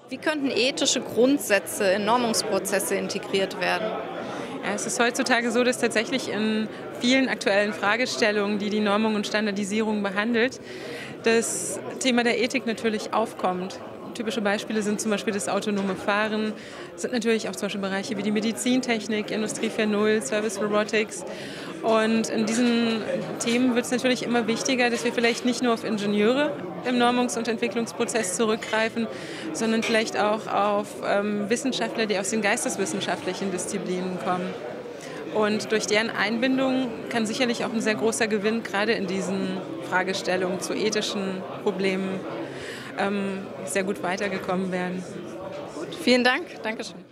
Wie könnten ethische Grundsätze in Normungsprozesse integriert werden? Ja, es ist heutzutage so, dass tatsächlich in vielen aktuellen Fragestellungen, die die Normung und Standardisierung behandelt, das Thema der Ethik natürlich aufkommt. Typische Beispiele sind zum Beispiel das autonome Fahren, sind natürlich auch zum Beispiel Bereiche wie die Medizintechnik, Industrie 4.0, Service Robotics. Und in diesen Themen wird es natürlich immer wichtiger, dass wir vielleicht nicht nur auf Ingenieure im Normungs- und Entwicklungsprozess zurückgreifen, sondern vielleicht auch auf Wissenschaftler, die aus den geisteswissenschaftlichen Disziplinen kommen. Und durch deren Einbindung kann sicherlich auch ein sehr großer Gewinn gerade in diesen Fragestellungen zu ethischen Problemen sehr gut weitergekommen werden. Gut, vielen Dank. Dankeschön.